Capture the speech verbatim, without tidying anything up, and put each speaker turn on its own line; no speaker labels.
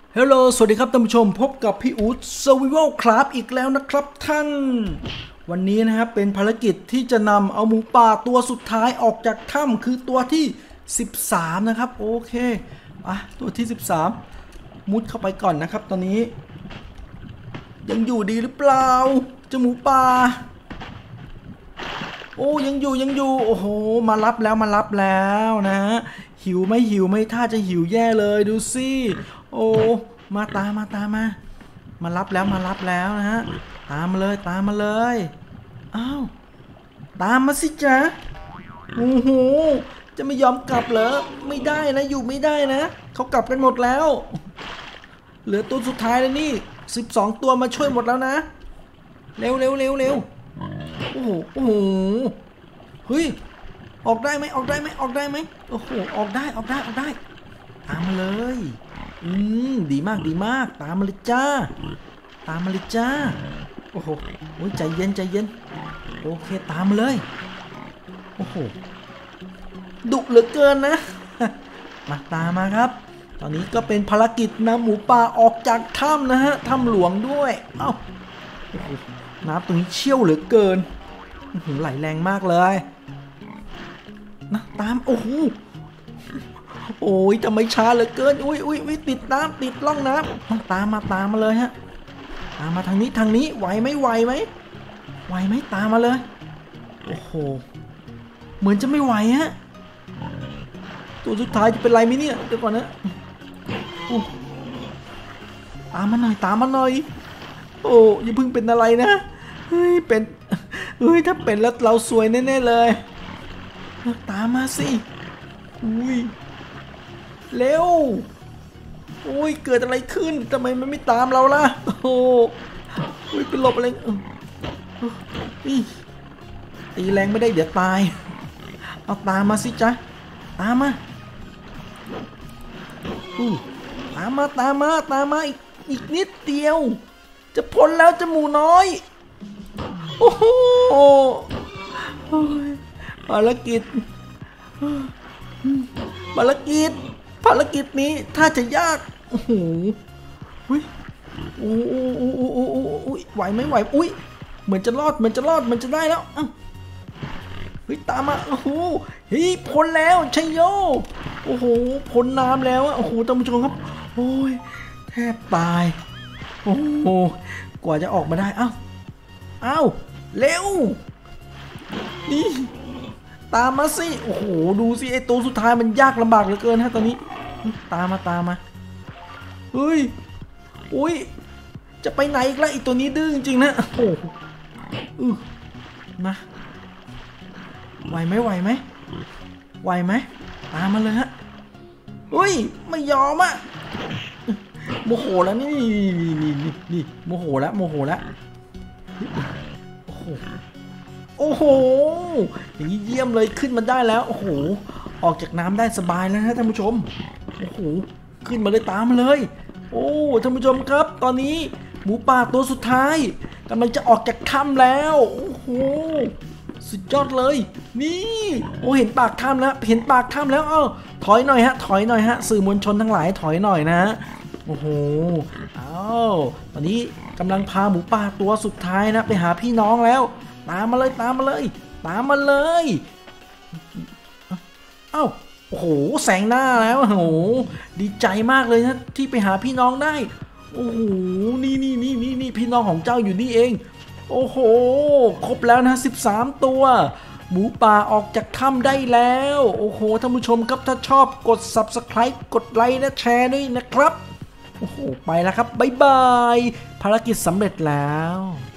ฮัลโหลสวัสดีครับท่านผู้ชมพบกับพี่อู๊ด Survival Craft อีกแล้วนะครับท่านวันนี้นะครับเป็นภารกิจที่จะนำเอาหมูป่าตัวสุดท้ายออกจากถ้ำคือตัวที่สิบสามนะครับโอเคอ่ะตัวที่สิบสามมุดเข้าไปก่อนนะครับตอนนี้ยังอยู่ดีหรือเปล่าเจ้าหมูป่าโอ้ยังอยู่ยังอยู่โอ้โหมารับแล้วมารับแล้วนะหิวไม่หิวไม่ท่าจะหิวแย่เลยดูสิโอ้มาตามมาตามมามารับแล้วมารับแล้วนะฮะตามมาเลยตามมาเลยอ้าวตามมาสิจ๊ะโอ้โหจะไม่ยอมกลับเหรอไม่ได้นะอยู่ไม่ได้นะเขากลับกันหมดแล้วเหลือตัวสุดท้ายแล้วนี่สิบสองตัวมาช่วยหมดแล้วนะเร็วเร็วเร็วเร็วโอ้โหโอ้โหเฮ้ยออกได้ไหมออกได้ไหมออกได้ไหมโอ้โหออกได้ออกได้ออกได้ตามมาเลยอืมดีมากดีมากตามมาเลยจ้าตามมาเลยจ้าโอ้โหโอ้ยใจเย็นใจเย็นโอเคตามมาเลยโอ้โหดุเหลือเกินนะมาตามมาครับตอนนี้ก็เป็นภารกิจนำหมูป่าออกจากถ้ำนะฮะถ้ำหลวงด้วยเอ้าโอ้โหน้ำตรงนี้เชี่ยวเหลือเกินไหลแรงมากเลยนะตามโอ้โหโอ้ยทำไมช้าเหลือเกินอุ้ยอุ้ยอุ้ยติดน้ำติดล่องน้ำตามมาตามมาเลยฮะตามมาทางนี้ทางนี้ไหวไหมไหวไหมไหวไหมตามมาเลยโอ้โหเหมือนจะไม่ไหวฮะตัวสุดท้ายจะเป็นไรไหมเนี่ยเดี๋ยวก่อนนะตามมาหน่อยตามมาหน่อยโอ้อย่าเพิ่งเป็นอะไรนะเฮ้ยเป็นเฮ้ยถ้าเป็นแล้วเราสวยแน่ๆเลยตามมาสิอุ้ยเร็วโอ้ยเกิดอะไรขึ้นทำไมมันไม่ตามเราล่ะโอ้โหไปหลบอะไรตีแรงไม่ได้เดี๋ยวตายเอาตามมาสิจ๊ะตามมาตามมาตามมาตามมาอีกอีกนิดเดียวจะพ้นแล้วจะหมูน้อยโอ้โหภารกิจภารกิจภารกิจนี้ถ้าจะยากโอ้โหอุ้ยโอ้โหโอ้โหโอ้โหโอ้ยไหวไม่ไหวอุ้ยเหมือนจะรอดเหมือนจะรอดเหมือนจะได้แล้วเฮ้ยตามมาโอ้โหเฮ้ยพ้นแล้วชัยโยโอ้โหพ้นน้ำแล้วโอ้โหท่านผู้ชมครับโอ้ยแทบตายโอ้โหกว่าจะออกมาได้เอ้าเอ้าเร็วนี่ตามมาสิโอ้โหดูสิไอตัวสุดท้ายมันยากลำบากเหลือเกินฮะตอนนี้ตามมาตามมาเฮ้ยอุ้ยจะไปไหนอีกแล้วไอตัวนี้ดื้อจริงๆนะโอ้โหมาไหวไหมไหวไหมไหวไหมตามมาเลยฮะเฮ้ยไม่ยอมอ่ะโมโหแล้วนี่นี่นี่นี่โมโหแล้วโมโหแล้วโอ้โหโอ้โหอย่างนี้เยี่ยมเลยขึ้นมาได้แล้วโอ้โหออกจากน้ำได้สบายแล้วนะท่านผู้ชมโอ้โหขึ้นมาเลยตามมาเลยโอ้ท่านผู้ชมครับตอนนี้หมูป่าตัวสุดท้ายกำลังจะออกจากถ้ำแล้วโอ้โหสุดยอดเลยนี่โอ้เห็นปากถ้ำแล้วเห็นปากถ้ำแล้วเอ้าถอยหน่อยฮะถอยหน่อยฮะสื่อมวลชนทั้งหลายถอยหน่อยนะโอ้โหอ้าวตอนนี้กำลังพาหมูป่าตัวสุดท้ายนะไปหาพี่น้องแล้วตามมาเลยตามมาเลยตามมาเลยเอ้าโอ้โหแสงหน้าแล้วโอ้โหดีใจมากเลยนะที่ไปหาพี่น้องได้โอ้โหนี่นี่นี่นี่นี่พี่น้องของเจ้าอยู่นี่เองโอ้โหครบแล้วนะสิบสามตัวหมูป่าออกจากถ้ำได้แล้วโอ้โหท่านผู้ชมครับถ้าชอบกด ซับสไครบ์ กดไลค์และแชร์ด้วยนะครับโอ้โหไปแล้วครับบ๊ายบายภารกิจสำเร็จแล้ว